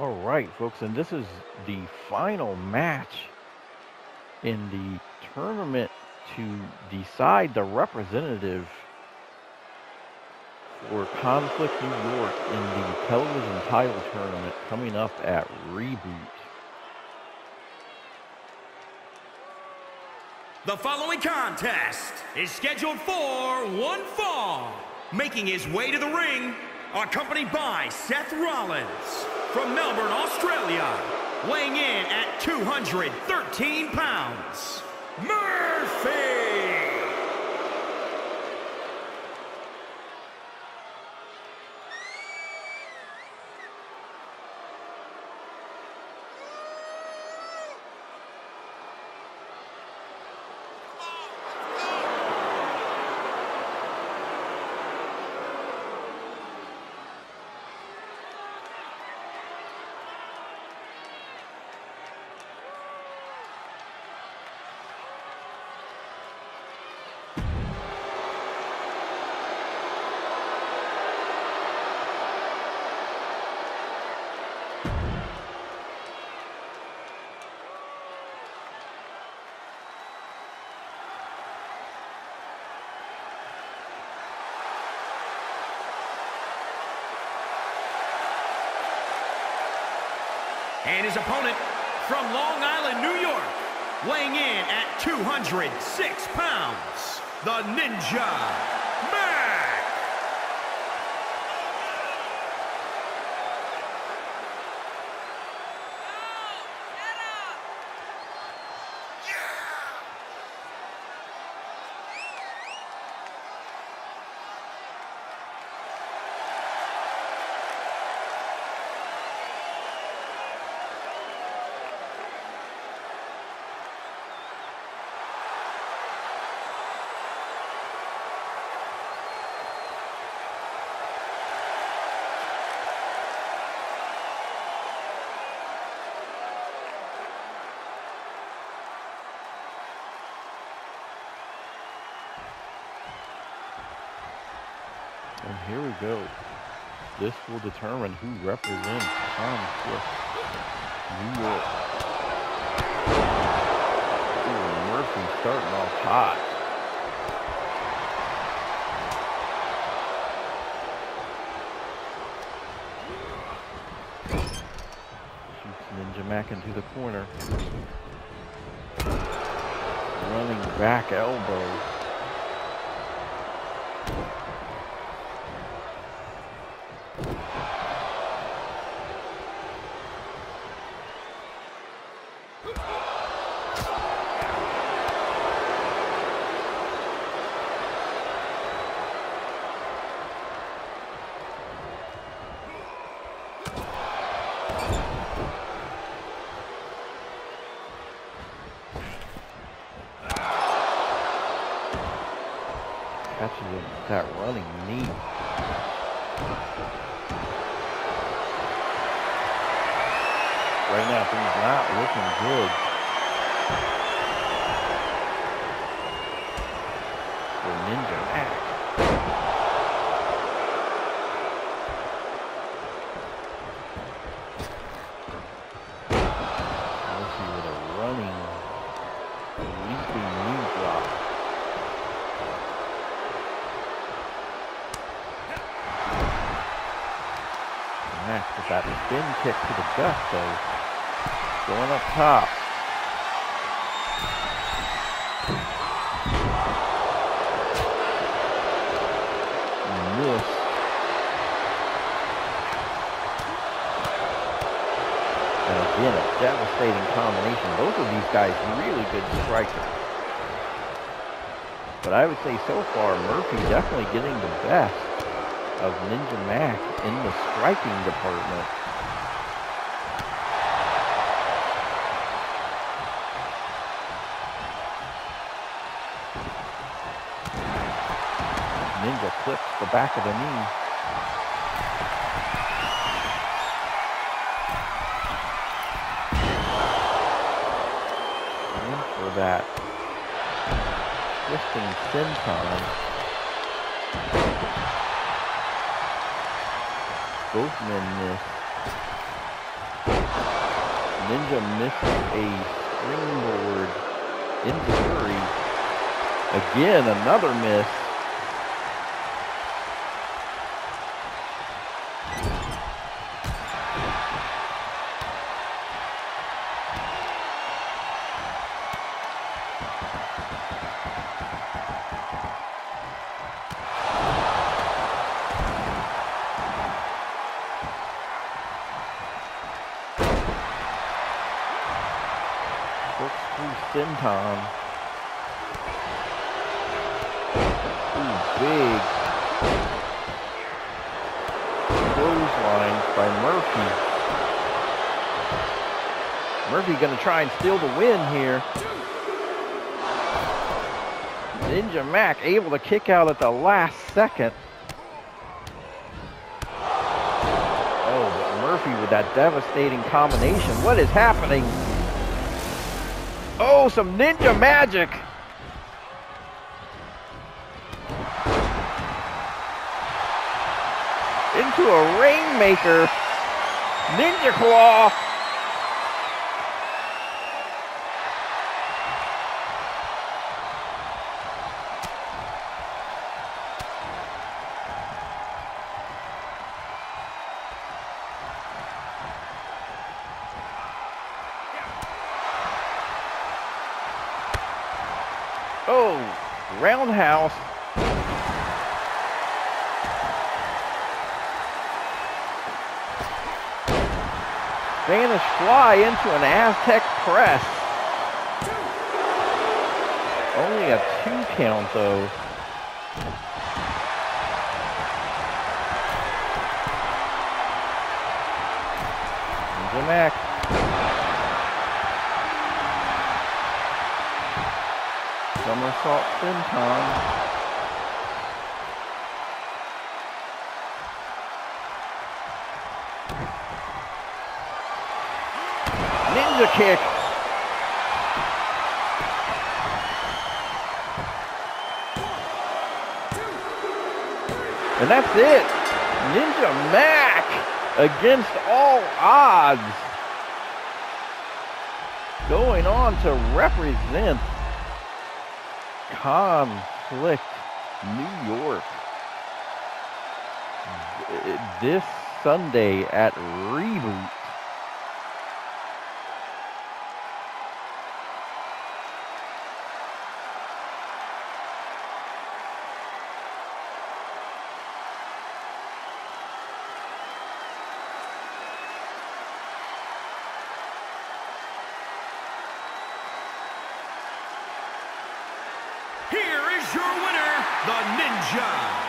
All right, folks, and this is the final match in the tournament to decide the representative for Conflict New York in the television title tournament coming up at Reboot. The following contest is scheduled for one fall. Making his way to the ring, accompanied by Seth Rollins from Melbourne, Australia, weighing in at 213 pounds, Murphy. And his opponent from Long Island, New York, weighing in at 206 pounds, the Ninja Mac. And here we go. This will determine who represents Conflict New York. Ooh, Murphy starting off hot. Shoots Ninja Mac into the corner. Running back elbow. Catches him with that running knee. Right now, things not looking good for Ninja Mac. Murphy with a running, leaping knee drop. Mac with that spin kick to the gut, though. Going up top. Miss. And again, a devastating combination. Both of these guys really good strikers. But I would say so far, Murphy definitely getting the best of Ninja Mac in the striking department. Ninja clips the back of the knee. And for that twisting senton. Both men miss. Ninja misses a springboard enziguri. Again, another miss. Senton. Ooh, big clothesline by Murphy. Murphy gonna try and steal the win here. Ninja Mac able to kick out at the last second. Oh, but Murphy with that devastating combination. What is happening? Oh, some ninja magic. Into a Rainmaker. Ninja Claw. Oh, roundhouse. Spanish fly into an Aztec press. Only a 2 count though. Ninja Mac. Somersault Senton. Ninja kick. And that's it. Ninja Mac against all odds. Going on to represent Conflict New York this Sunday at Reboot. Here is your winner, the Ninja.